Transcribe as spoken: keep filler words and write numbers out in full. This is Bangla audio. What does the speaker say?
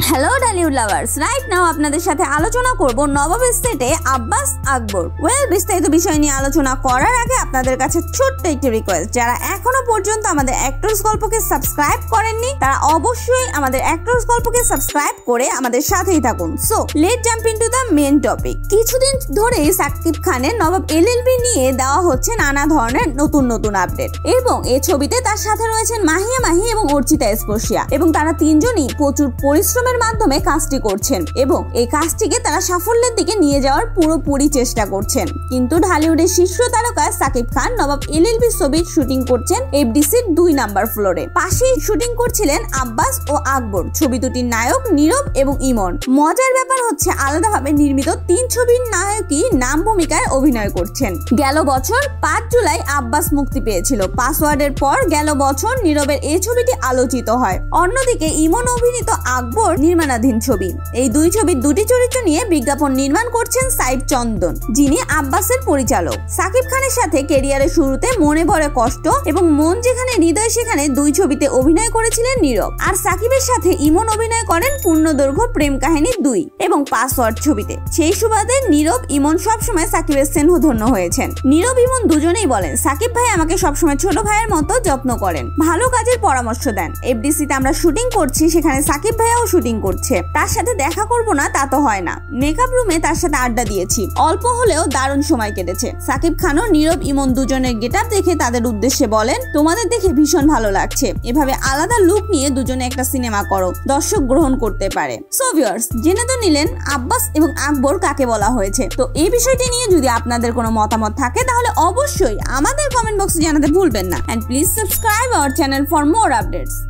Hello Dhallywood lovers, right now আপনাদের সাথে আলোচনা করব নবাবের সেটে আব্বাস আকবর। ওয়েল, বিস্তারিত বিষয় নিয়ে আলোচনা করার আগে আপনাদের কাছে ছোট্ট একটি রিকোয়েস্ট, যারা এখনো পর্যন্ত আমাদের অ্যাক্টরস গল্পকে সাবস্ক্রাইব করেননি তারা অবশ্যই আমাদের অ্যাক্টরস গল্পকে সাবস্ক্রাইব করে আমাদের সাথেই থাকুন। So let jump into the main topic. কিছুদিন ধরেই শাকিব খানের নবাব এলএলবি নিয়ে দেওয়া হচ্ছে নানা ধরনের নতুন নতুন আপডেট, এবং এই ছবিতে তার সাথে রয়েছেন মাহিয়া মাহি এবং অর্চিতা স্পর্শিয়া, এবং তারা তিনজনই প্রচুর পরিশ্রমের মাধ্যমে কাজটি করছেন এবং এই কাজটিকে তারা সাফল্যের দিকে নিয়ে যাওয়ার পুরোপুরি চেষ্টা করছেন। কিন্তু ঢালিউডের শীর্ষ তারকা শাকিব খান নবাব এলএলবি ছবির শুটিং করছেন এফডিসির দুই নাম্বার ফ্লোরে। পাশেই শুটিং করছিলেন আব্বাস ও আকবর, ছবি দুটির নায়ক নীরব এবং ইমন। মজার ব্যাপার হচ্ছে আলাদাভাবে নির্মিত তিন ছবির নায়কই নাম ভূমিকায় অভিনয় করছেন। গেল বছর পাঁচ জুলাই আব্বাস মুক্তি পেয়েছিল। পাসওয়ার্ডের পর গেল বছর নীরবের এই ছবিটি আলোচিত হয়। অন্যদিকে ইমন অভিনীত আকবর নির্মাণাধীন ছবি। এই দুই ছবির দুটি চরিত্র নিয়ে বিজ্ঞাপন নির্মাণ করছেন সাইড চন্দন, যিনি আব্বাসের পরিচালক। শাকিব খানের সাথে ক্যারিয়ারের শুরুতে মনে ভরে কষ্ট এবং মন যেখানে হৃদয় সেখানে দুই ছবিতে অভিনয় করেছিলেন নীরব, আর শাকিবের সাথে ইমন অভিনয় করেন পূর্ণদৈর্ঘ্য প্রেম কাহিনী দুই এবং পাসওয়ার্ড ছবিতে। সেই সুবাদে নীরব ইমন সবসময় শাকিবের স্নেহধন্য হয়েছেন। নীরব ইমন দুজনেই বলেন, শাকিব ভাই আমাকে সবসময় ছোট ভাইয়ের মতো যত্ন করেন, ভালো কাজের পরামর্শ দেন। এফডিসিতে আমরা শুটিং করছি, সেখানে শাকিব ভাইয়াও শুটিং করছে, তার সাথে দেখা করব না তা তো হয় না। মেকআপ রুমে তার সাথে আড্ডা দিয়েছি, অল্প হলেও দারুণ সময় কেটেছে। শাকিব খানও নীরব ইমন দুজনের গেটআপ দেখে তাদের উদ্দেশ্যে বলেন, তোমাদের দেখে ভীষণ ভালো লাগছে, এভাবে আলাদা লুক নিয়ে দুজনে একটা সিনেমা করো, দর্শক গ্রহণ করতে পারে। সো ভিউয়ার্স, জেনে তো নিলেন আব্বাস এবং আকবর কাকে বলা হয়েছে। তো এই বিষয়টি নিয়ে যদি আপনাদের কোনো মতামত থাকে তাহলে অবশ্যই আমাদের কমেন্ট বক্সে জানাতে ভুলবেন না। And please subscribe our channel for more updates.